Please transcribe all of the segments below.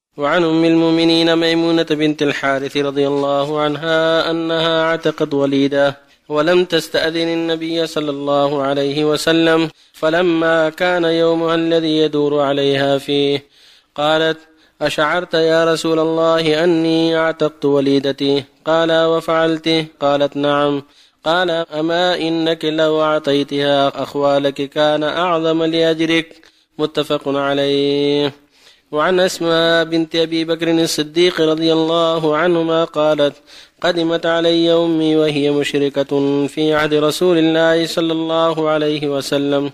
وعن أم المؤمنين ميمونة بنت الحارث رضي الله عنها أنها اعتقت وليدة ولم تستأذن النبي صلى الله عليه وسلم، فلما كان يومها الذي يدور عليها فيه قالت: أشعرت يا رسول الله أني اعتقت وليدتي؟ قال: وفعلت؟ قالت: نعم. قال: أما إنك لو أعطيتها أخوالك كان أعظم لأجرك. متفق عليه. وعن أسماء بنت أبي بكر الصديق رضي الله عنهما قالت: قدمت علي أمي وهي مشركة في عهد رسول الله صلى الله عليه وسلم،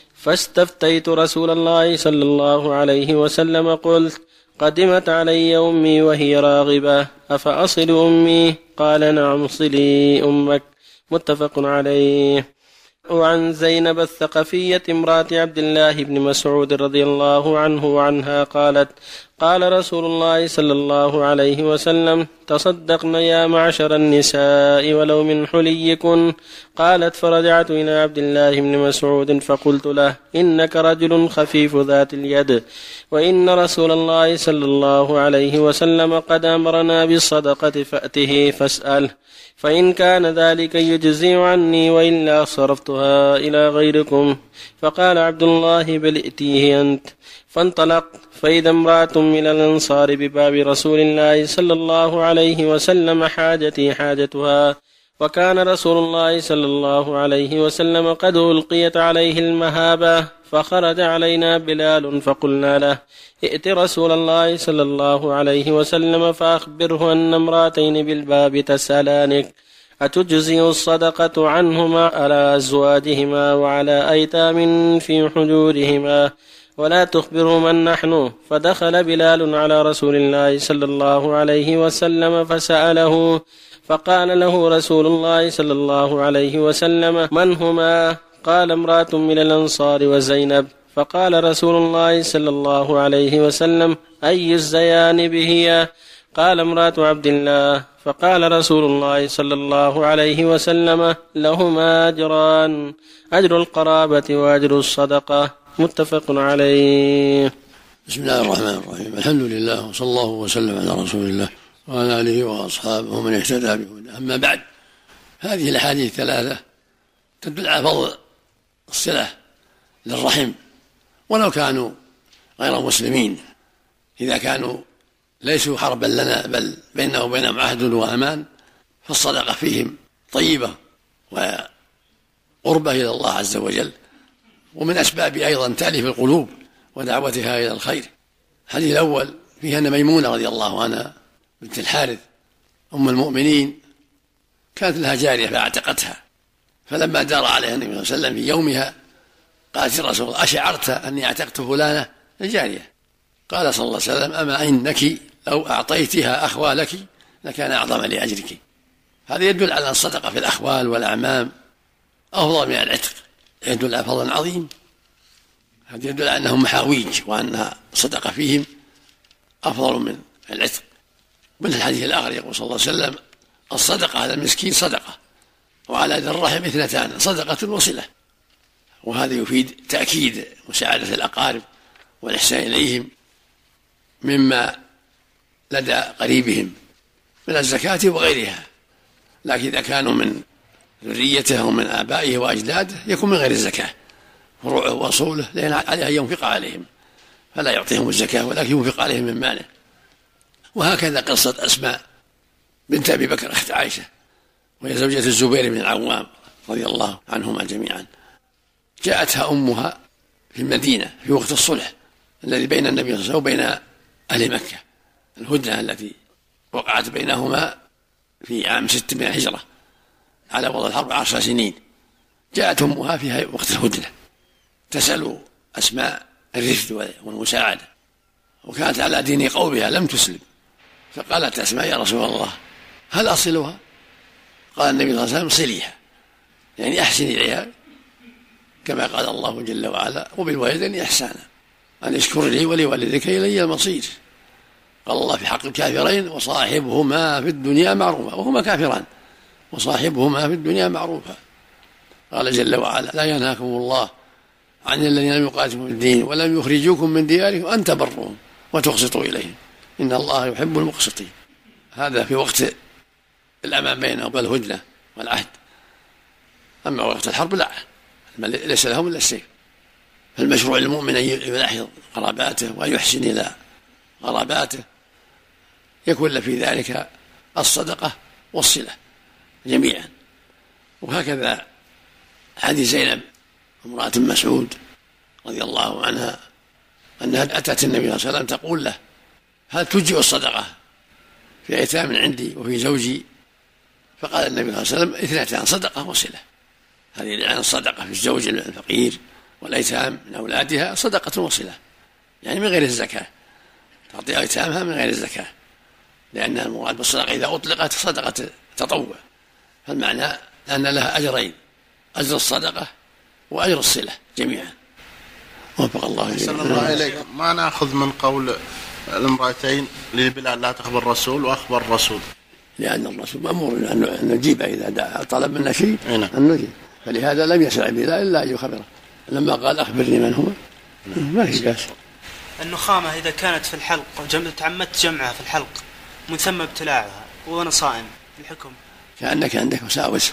فاستفتيت رسول الله صلى الله عليه وسلم قلت: قدمت علي أمي وهي راغبة، أفأصل أمي؟ قال: نعم، صلي أمك. متفق عليه. وعن زينب الثقفية امرأة عبد الله بن مسعود رضي الله عنه وعنها قالت: قال رسول الله صلى الله عليه وسلم: تصدقن يا معشر النساء ولو من حليكن. قالت: فرجعت إلى عبد الله بن مسعود فقلت له: إنك رجل خفيف ذات اليد، وإن رسول الله صلى الله عليه وسلم قد أمرنا بالصدقة، فأته فاسأله، فإن كان ذلك يجزي عني، وإلا صرفتها إلى غيركم. فقال عبد الله: بل ائتيه أنت. فانطلقت فإذا امرأة من الأنصار بباب رسول الله صلى الله عليه وسلم حاجتي حاجتها، وكان رسول الله صلى الله عليه وسلم قد ألقيت عليه المهابة، فخرج علينا بلال فقلنا له: ائت رسول الله صلى الله عليه وسلم فأخبره أن امرأتين بالباب تسألانك أتجزي الصدقة عنهما على أزواجهما وعلى أيتام في حجورهما، ولا تخبره من نحن. فدخل بلال على رسول الله صلى الله عليه وسلم فسأله، فقال له رسول الله صلى الله عليه وسلم: من هما؟ قال: امرأة من الأنصار وزينب. فقال رسول الله صلى الله عليه وسلم: أي الزيانب هي؟ قال: امرأة عبد الله. فقال رسول الله صلى الله عليه وسلم: لهما أجران، أجر القرابة وأجر الصدقة. متفق عليه. بسم الله الرحمن الرحيم. الحمد لله، وصلى الله وسلم على رسول الله وعلى آله وأصحابه ومن اهتدى بهداه. أما بعد، هذه الأحاديث الثلاثة تدل على فضل الصلة للرحم ولو كانوا غير مسلمين، إذا كانوا ليسوا حربا لنا بل بيننا وبينهم عهد وأمان، فالصدقة فيهم طيبة وقربة إلى الله عز وجل، ومن أسباب أيضا تأليف القلوب ودعوتها إلى الخير. الحديث الأول فيه أن ميمونة رضي الله عنها بنت الحارث أم المؤمنين كانت لها جارية فاعتقتها، فلما دار عليها النبي صلى الله عليه وسلم في يومها قالت الرسول: أشعرت أني اعتقت فلانة الجارية؟ قال صلى الله عليه وسلم: أما إنك لو أعطيتها أخوالك لكان أعظم لأجرك. هذا يدل على الصدقة في الأخوال والأعمام أفضل من العتق، يدل على فضل عظيم. هذا يدل على أنهم محاويج وأنها صدقة فيهم أفضل من العتق. من الحديث الآخر يقول صلى الله عليه وسلم: الصدقة على المسكين صدقة، وعلى ذي الرحم اثنتان، صدقة وصلة. وهذا يفيد تأكيد مساعدة الأقارب والإحسان إليهم مما لدى قريبهم من الزكاة وغيرها، لكن إذا كانوا من ذريته ومن آبائه وأجداده يكون من غير الزكاة، فروعه وأصوله لأن عليه أن ينفق عليهم، فلا يعطيهم الزكاة ولكن ينفق عليهم من ماله. وهكذا قصة أسماء بنت أبي بكر أخت عائشة، وهي زوجة الزبير بن العوام رضي الله عنهما جميعا. جاءتها أمها في المدينة في وقت الصلح الذي بين النبي صلى الله عليه وسلم وبين أهل مكة، الهدنة التي وقعت بينهما في عام 6 من الهجرة على وضع الحرب 10 سنين. جاءت أمها في وقت الهدنة تسأل أسماء الرفد والمساعدة، وكانت على دين قومها لم تسلم، فقالت أسماء: يا رسول الله هل أصلها؟ قال النبي صلى الله عليه وسلم: صليها، يعني أحسن إليها كما قال الله جل وعلا: وبالوالدين إحسانا أن اشكر لي ولوالديك إلي المصير. قال الله في حق الكافرين: وصاحبهما في الدنيا معروفا، وهما كافران، وصاحبهما في الدنيا معروفا. قال جل وعلا: لا ينهاكم الله عن الذين لم يقاتلوا في الدين ولم يخرجوكم من دياركم أن تبروهم وتقسطوا إليهم إن الله يحب المقسطين. هذا في وقت الأمان بينهم والهدنة والعهد. أما وقت الحرب لا، ليس لهم إلا السيف. فالمشروع للمؤمن أن يلاحظ قراباته وأن يحسن إلى قراباته، يكون في ذلك الصدقة والصلة جميعا. وهكذا حديث زينب امرأة مسعود رضي الله عنها أنها أتت النبي صلى الله عليه وسلم تقول له: هل تجزئ الصدقة في أيتام عندي وفي زوجي؟ فقال النبي صلى الله عليه وسلم: 2 صدقة وصلة. هذه عن الصدقة في الزوج الفقير والأيتام من أولادها صدقة وصلة، يعني من غير الزكاة، تعطي أيتامها من غير الزكاة، لأن المراد بالصدقة إذا أطلقت صدقة تطوع، فالمعنى أن لها أجرين: أجر الصدقة وأجر الصلة جميعا. وفق الله صلى الله عليه. ما نأخذ من قول الامرأتين لبلال: لا تخبر الرسول وأخبر الرسول، لأن الرسول مأمور أن نجيب إذا طلب منا شيء أن نجيب، فلهذا لم يسع بلال إلا أن يخبره لما قال: أخبرني من هو. ما في بأس. النخامة إذا كانت في الحلق تعمدت جمعها في الحلق من ثم ابتلاعها وأنا صائم، الحكم كأنك عندك وساوس.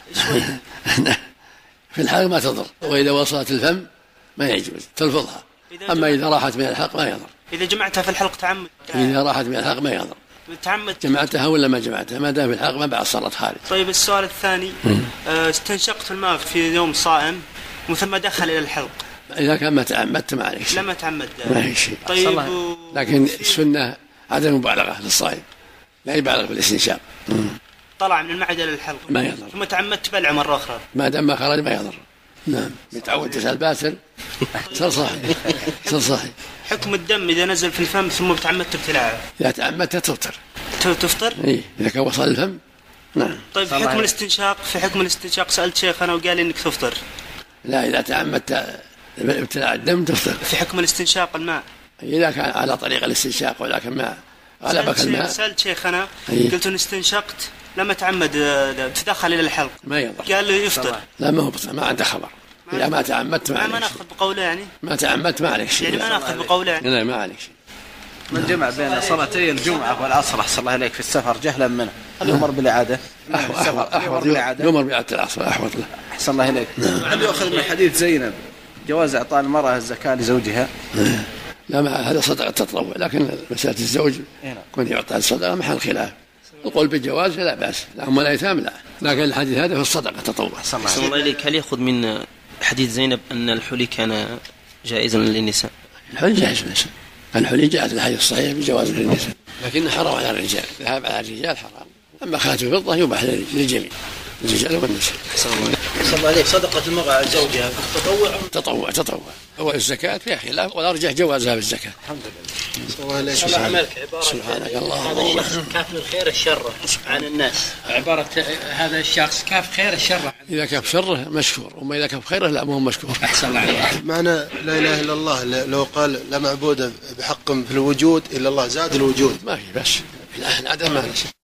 في الحلق ما تضر، وإذا وصلت الفم ما يجوز تلفظها. أما إذا راحت من الحلق ما يضر. إذا جمعتها في الحلق تعمد، إذا راحت من الحلق ما يضر. تعمد جمعتها ولا ما جمعتها، ما دام في الحلق ما بعد صارت خارج. طيب السؤال الثاني: استنشقت الماء في يوم صائم ومن ثم دخل إلى الحلق، إذا كان ما تعمدت ما عليك شيء. لما تعمد ما عليك شيء. طيب لكن السنة عدم المبالغة للصائم، لا يبالغ في الاستنشاق. طلع من المعدة إلى الحلق ما يضر، ثم تعمدت بلع مرة أخرى، ما دام ما خرج ما يضر. نعم، يتعود تسأل باسل صار صاحي. صار صاحي. حكم الدم إذا نزل في الفم ثم تعمدت ابتلاعه، إذا تعمدت تفطر. إيه إذا كان وصل الفم. نعم. طيب حكم الاستنشاق، في حكم الاستنشاق سألت شيخ أنا وقال إنك تفطر. لا، إذا تعمدت ابتلاع الدم تفطر. في حكم الاستنشاق الماء إذا كان على طريق الاستنشاق ولكن ما غلبك الماء. سألت شيخ أنا قلت إن استنشقت لما تعمد تدخل إلى الحلق ما يضر، قال لي يفطر. لا، ما هو بطل، ما عنده خبر. إذا ما تعمدت ما عليك ما نأخذ بقوله يعني. ما تعمدت ما عليك شيء. يعني ما نأخذ بقوله يعني. لا، ما عليك شيء. من جمع بين صلاتي الجمعة والعصر أحسن الله إليك في السفر جهلا منه، هل يمر بالإعادة؟ أحوط يمر بإعادة العصر، أحوط له. أحسن الله إليك. هل يؤخذ من حديث زينب جواز إعطاء المرأة الزكاة لزوجها؟ لا، هذا صدقة تطوع، لكن مسألة الزوج كون يعطى الصدقة محل خلاف. القول بالجواز لا بأس، أما الأيتام لا، لكن الحديث هذا في الصدقة تطوع. أحسن الله إليك. هل يأخذ من حديث زينب أن الحلي كان جائزا للنساء؟ الحلي جائز للنساء، الحلي جاءت الحديث الصحيح بجواز للنساء، لكن حرام على الرجال، الذهاب على الرجال حرام. أما خاتم الفضة يباح للجميع، الرجال والنساء. أحسن الله عليك. صدقة المرأة على زوجها تطوع. هو الزكاة فيها خلاف، والأرجح جوازها بالزكاة. الحمد لله. الله عملك عبارة سبحانك اللهم. كاف الخير الشر عن الناس، عبارة هذا الشخص كاف خير الشر. إذا كاف شره مشكور، وما إذا كاف خيره لا مو مشكور. أحسن الله عليك. معنى لا إله إلا الله لو قال لا معبود بحق في الوجود إلا الله زاد الوجود، ما في بس، العدم ما نسي.